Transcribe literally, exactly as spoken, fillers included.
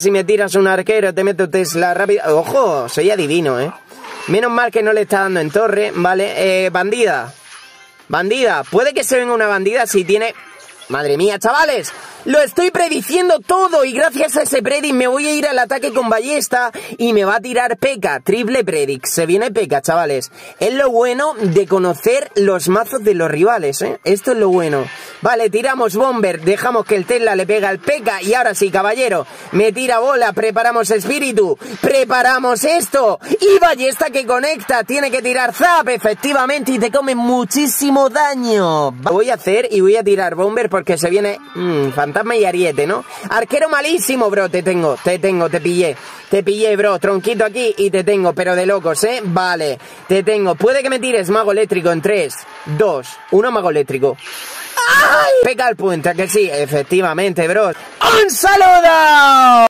Si me tiras un arquero, te meto Tesla rápida. Ojo, soy adivino, ¿eh? Menos mal que no le está dando en torre, ¿vale? Eh, bandida. Bandida. Puede que se venga una bandida si tiene... Madre mía, chavales. Lo estoy prediciendo todo y gracias a ese predict me voy a ir al ataque con ballesta y me va a tirar P K, triple predict, se viene P K, chavales. Es lo bueno de conocer los mazos de los rivales, ¿eh? Esto es lo bueno. Vale, tiramos bomber, dejamos que el Tesla le pega al P K y ahora sí, caballero, me tira bola, preparamos espíritu, preparamos esto y ballesta que conecta, tiene que tirar zap, efectivamente, y te come muchísimo daño. Lo voy a hacer y voy a tirar bomber porque se viene... Mmm, fantasma y ariete, ¿no? Arquero malísimo, bro, te tengo, te tengo, te pillé. Te pillé, bro, tronquito aquí y te tengo, pero de locos, ¿eh? Vale, te tengo. Puede que me tires mago eléctrico en tres, dos, uno mago eléctrico. ¡Ay! Pega el puente, que sí, efectivamente, bro. ¡Un saludo!